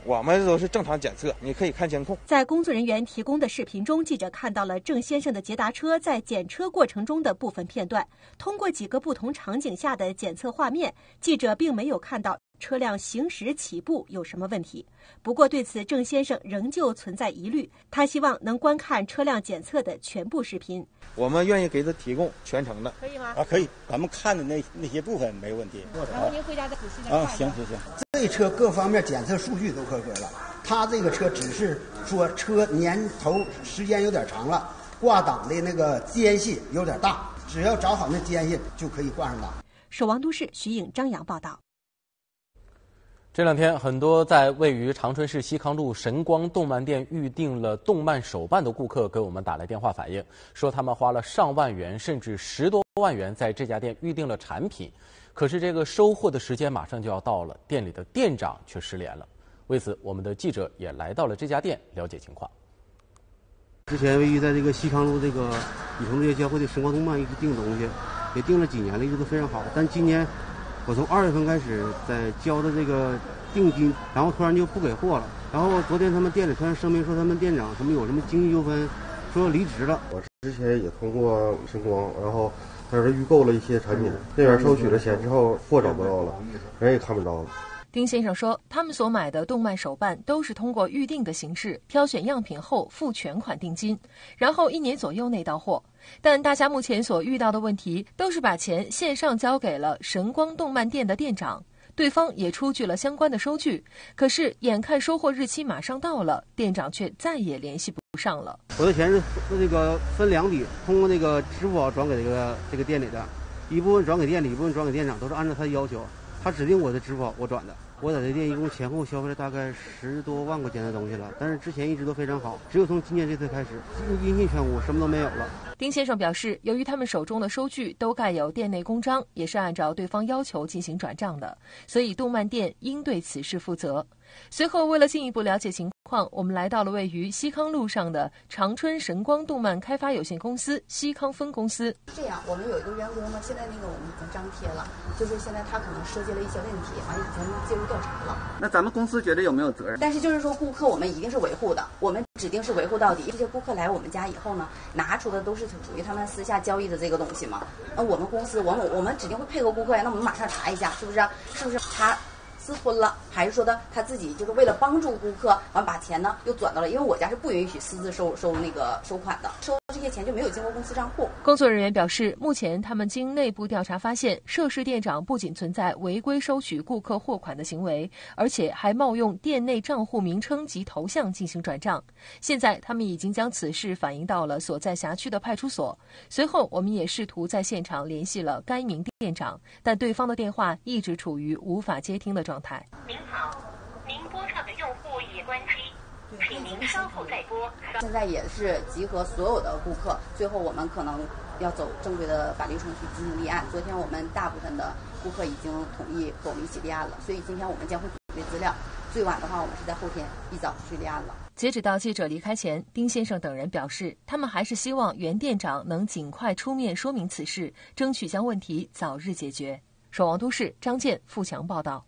W: 我们都是正常检测，你可以看监控。
U: 在工作人员提供的视频中，记者看到了郑先生的捷达车在检车过程中的部分片段。通过几个不同场景下的检测画面，记者并没有看到车辆行驶起步有什么问题。不过对此，郑先生仍旧存在疑虑，他希望能观看车辆检测的全部视频。
W: 我们愿意给他提供全程的，
J: 可以吗？
T: 可以，咱们看的那些部分没问题。
J: 然后您回家再仔细的看一下。
T: 行。
E: 这车各方面检测数据都合格了，他这个车只是说车年头时间有点长了，挂档的那个间隙有点大，只要找好那间隙就可以挂上档。
U: 守望都市徐颖、张扬报道。
R: 这两天，很多在位于长春市西康路神光动漫店预订了动漫手办的顾客给我们打来电话反映，说他们花了上万元甚至10多万元在这家店预订了产品，可是这个收货的时间马上就要到了，店里的店长却失联了。为此，我们的记者也来到了这家店了解情况。
K: 之前位于在这个西康路这个以同业交汇的神光动漫一直订东西，也订了几年了，一直都非常好。但今年我从2月份开始在交的这个定金，然后突然就不给货了。然后昨天他们店里突然声明说他们店长什么有什么经济纠纷，说离职了。
I: 我之前也通过神光，然后他说预购了一些产品，那边收取了钱之后货找不到了，人也看不着了。
C: 丁先生说，他们所买的动漫手办都是通过预定的形式挑选样品后付全款定金，然后1年左右内到货。但大家目前所遇到的问题都是把钱线上交给了神光动漫店的店长，对方也出具了相关的收据，可是眼看收货日期马上到了，店长却再也联系不上了。
K: 我的钱是那个分2笔，通过那个支付宝转给这个店里的，一部分转给店里，一部分转给店长，都是按照他的要求，他指定我的支付宝我转的。我在这店一共前后消费了大概10多万块钱的东西了，但是之前一直都非常好，只有从今年这次开始音信全无，什么都没有了。
C: 丁先生表示，由于他们手中的收据都盖有店内公章，也是按照对方要求进行转账的，所以动漫店应对此事负责。随后，为了进一步了解情况，我们来到了位于西康路上的长春神光动漫开发有限公司西康分公司。
J: 这样，我们有一个员工呢，现在那个我们已经张贴了，就是现在他可能涉及了一些问题，完已经介入调查了。
V: 那咱们公司觉得有没有责任？
J: 但是就是说，顾客我们一定是维护的，我们指定是维护到底。这些顾客来我们家以后呢，拿出的都是属于他们私下交易的这个东西嘛。那我们公司，我们指定会配合顾客呀，那我们马上查一下，是不是他私吞了，还是说的他自己就是为了帮助顾客，完把钱呢又转到了，因为我家是不允许私自收款的，收这些钱就没有经过公司账户。
C: 工作人员表示，目前他们经内部调查发现，涉事店长不仅存在违规收取顾客货款的行为，而且还冒用店内账户名称及头像进行转账。现在他们已经将此事反映到了所在辖区的派出所。随后我们也试图在现场联系了该名店长，但对方的电话一直处于无法接听的状态。
X: 您好，您拨串的用户已关机，请您稍后再拨。
J: 现在也是集合所有的顾客，最后我们可能要走正规的法律程序进行立案。昨天我们大部分的顾客已经同意和我们一起立案了，所以今天我们将会准备资料，最晚的话我们是在后天一早去立案了。
C: 截止到记者离开前，丁先生等人表示，他们还是希望原店长能尽快出面说明此事，争取将问题早日解决。守望都市张健、付强报道。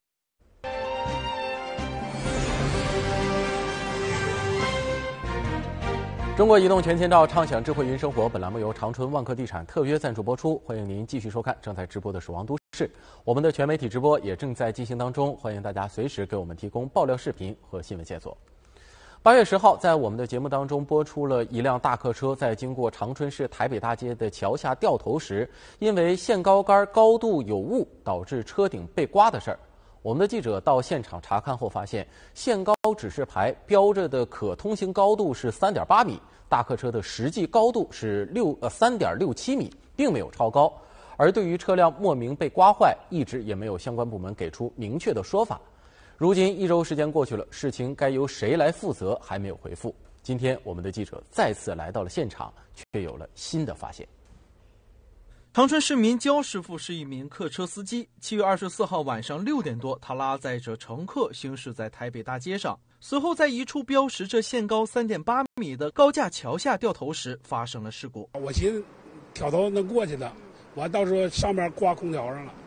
R: 中国移动全千兆畅享智慧云生活，本栏目由长春万科地产特约赞助播出，欢迎您继续收看正在直播的守望都市。我们的全媒体直播也正在进行当中，欢迎大家随时给我们提供爆料视频和新闻线索。8月10号，在我们的节目当中播出了一辆大客车在经过长春市台北大街的桥下掉头时，因为限高杆高度有误，导致车顶被刮的事儿。我们的记者到现场查看后发现，限高指示牌标着的可通行高度是3.8米，大客车的实际高度是3.67米，并没有超高。而对于车辆莫名被刮坏，一直也没有相关部门给出明确的说法。如今1周时间过去了，事情该由谁来负责还没有回复。今天我们的记者再次来到了现场，却有了新的发现。
Y: 长春市民焦师傅是一名客车司机。7月24号晚上6点多，他拉载着乘客行驶在台北大街上，随后在一处标识着限高3.8米的高架桥下掉头时发生了事故。
D: 我寻思挑头能过去的，完到时候上面挂空调上了，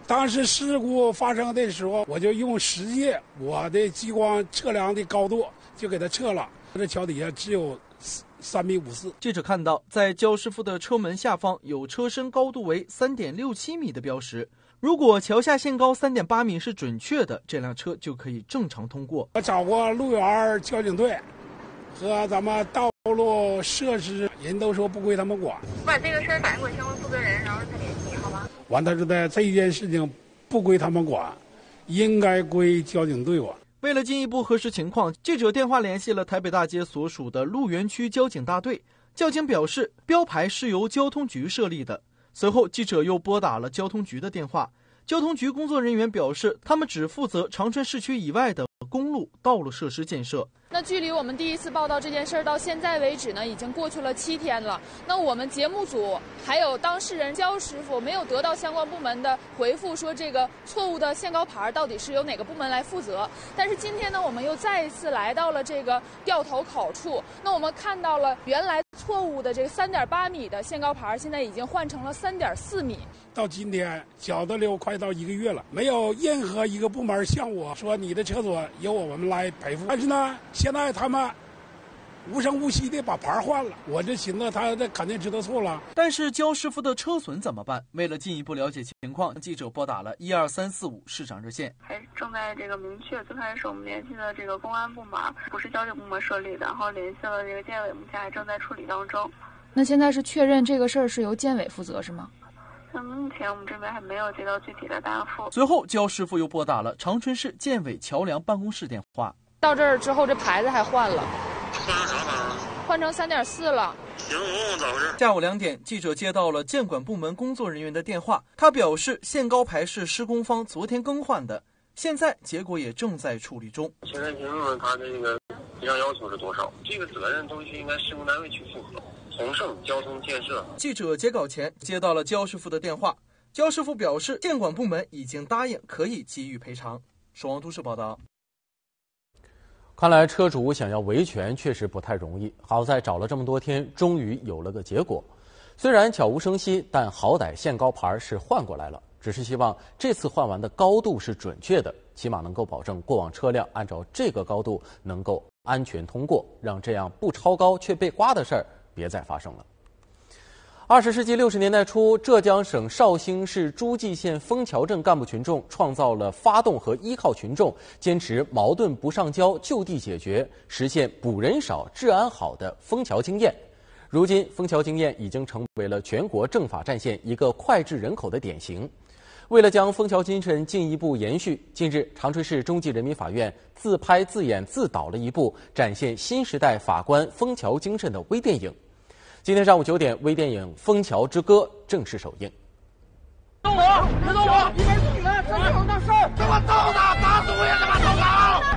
D: 当时事故发生的时候，我就用实际我的激光测量的高度就给它测了，这桥底下只有3.54米。
Y: 记者看到，在焦师傅的车门下方有车身高度为3.67米的标识。如果桥下限高3.8米是准确的，这辆车就可以正常通过。
D: 我找过路园、交警队和咱们道路设施，人都说不归他们管。
A: 我把这个事儿反映给相关负责人，然后再联系你，好吗？
D: 完，他说的这件事情不归他们管，应该归交警队管。
Y: 为了进一步核实情况，记者电话联系了台北大街所属的路园区交警大队。交警表示，标牌是由交通局设立的。随后，记者又拨打了交通局的电话。交通局工作人员表示，他们只负责长春市区以外的公路、道路设施建设。
L: 那距离我们第一次报道这件事儿到现在为止呢，已经过去了7天了。那我们节目组还有当事人焦师傅没有得到相关部门的回复，说这个错误的限高牌到底是由哪个部门来负责。但是今天呢，我们又再一次来到了这个掉头口处。那我们看到了原来错误的这个3.8米的限高牌，现在已经换成了3.4米。
D: 到今天缴的了快到1个月了，没有任何一个部门向我说你的车锁由我们来赔付。但是呢，现在他们无声无息的把牌换了，我这寻思他这肯定知道错了。
Y: 但是焦师傅的车损怎么办？为了进一步了解情况，记者拨打了12345市长热线。
A: 还正在这个明确，最开始我们联系的这个公安部门不是交警部门设立的，然后联系了这个建委，目前还正在处理当中。
L: 那现在是确认这个事儿是由建委负责是吗？
A: 目前我们这边还没有接到具体的答复。
Y: 随后，焦师傅又拨打了长春市建委桥梁办公室电话。
L: 到这儿之后，这牌子还换了，
P: 换成啥牌了？
L: 换成3.4了。
P: 行，我问问咋回事。
Y: 下午2点，记者接到了监管部门工作人员的电话，他表示限高牌是施工方昨天更换的，现在结果也正在处理中。
P: 现在询问他这个赔偿要求是多少？这个责任东西应该施工单位去负责。宏盛交通建设。
Y: 记者截稿前接到了焦师傅的电话，焦师傅表示，监管部门已经答应可以给予赔偿。守望都市报道。
R: 看来车主想要维权确实不太容易，好在找了这么多天，终于有了个结果。虽然悄无声息，但好歹限高牌是换过来了，只是希望这次换完的高度是准确的，起码能够保证过往车辆按照这个高度能够安全通过，让这样不超高却被刮的事儿别再发生了。20世纪60年代初，浙江省绍兴市诸暨县枫桥镇干部群众创造了发动和依靠群众，坚持矛盾不上交、就地解决，实现捕人少、治安好的枫桥经验。如今，枫桥经验已经成为了全国政法战线一个脍炙人口的典型。为了将枫桥精神进一步延续，近日长春市中级人民法院自拍、自演、自导了一部展现新时代法官枫桥精神的微电影。今天上午9点，微电影《枫桥之歌》正式首映。
P: 动我！别动我！一边去！这是我的事儿！给我动他！打死我也他妈动他！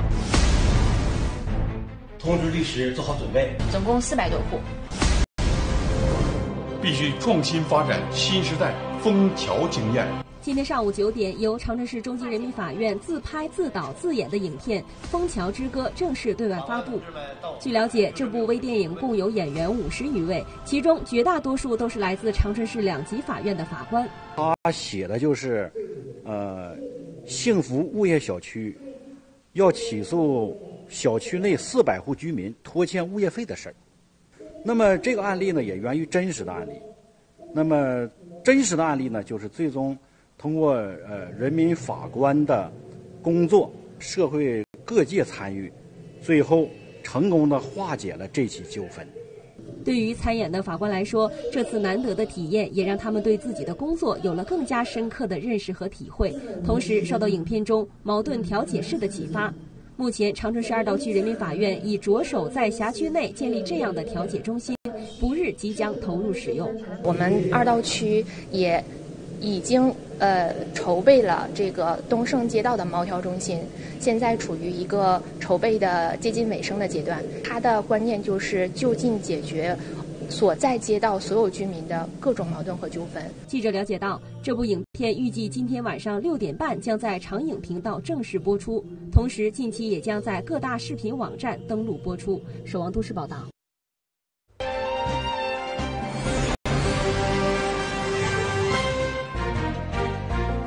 M: 通知律师做好准备。
N: 总共400多户。
O: 必须创新发展新时代枫桥经验。
U: 今天上午9点，由长春市中级人民法院自拍、自导、自演的影片《枫桥之歌》正式对外发布。据了解，这部微电影共有演员50余位，其中绝大多数都是来自长春市2级法院的法官。
Z: 他写的就是，幸福物业小区要起诉小区内400户居民拖欠物业费的事儿。那么这个案例呢，也源于真实的案例。那么真实的案例呢，就是最终通过人民法官的工作，社会各界参与，最后成功的化解了这起纠纷。
U: 对于参演的法官来说，这次难得的体验也让他们对自己的工作有了更加深刻的认识和体会，同时受到影片中矛盾调解式的启发。目前，长春市2道区人民法院已着手在辖区内建立这样的调解中心，不日即将投入使用。
N: 我们2道区也已经筹备了这个东胜街道的茅调中心，现在处于一个筹备的接近尾声的阶段。它的观念就是就近解决所在街道所有居民的各种矛盾和纠纷。
U: 记者了解到，这部影片预计今天晚上6点半将在长影频道正式播出，同时近期也将在各大视频网站登录播出。守望都市报道。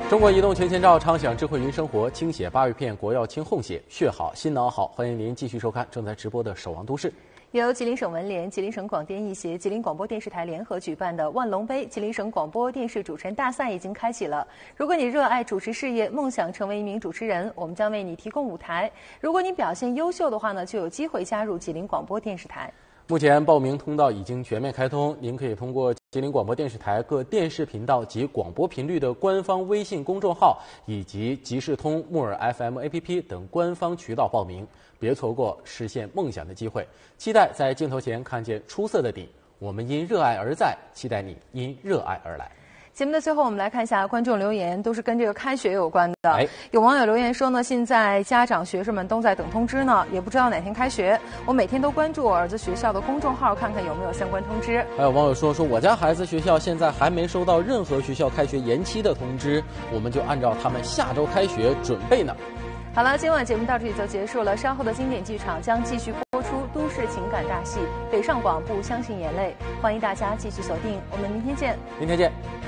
R: 中国移动全千兆畅享智慧云生活，轻血8月片国药清红血，血好心脑好。欢迎您继续收看正在直播的《守望都市》。
C: 由吉林省文联、吉林省广电艺协、吉林广播电视台联合举办的万隆杯吉林省广播电视主持人大赛已经开启了。如果你热爱主持事业，梦想成为一名主持人，我们将为你提供舞台。如果你表现优秀的话呢，就有机会加入吉林广播电视台。
R: 目前报名通道已经全面开通，您可以通过吉林广播电视台各电视频道及广播频率的官方微信公众号，以及即时通、木耳 FM APP 等官方渠道报名，别错过实现梦想的机会。期待在镜头前看见出色的你，我们因热爱而在，期待你因热爱而来。
C: 节目的最后，我们来看一下观众留言，都是跟这个开学有关的。有网友留言说呢，现在家长学生们都在等通知呢，也不知道哪天开学。我每天都关注我儿子学校的公众号，看看有没有相关通知。
R: 还有网友说我家孩子学校现在还没收到任何学校开学延期的通知，我们就按照他们下周开学准备呢。
C: 好了，今晚节目到这里就结束了。稍后的经典剧场将继续播出都市情感大戏《北上广不相信眼泪》，欢迎大家继续锁定。我们明天见。
R: 明天见。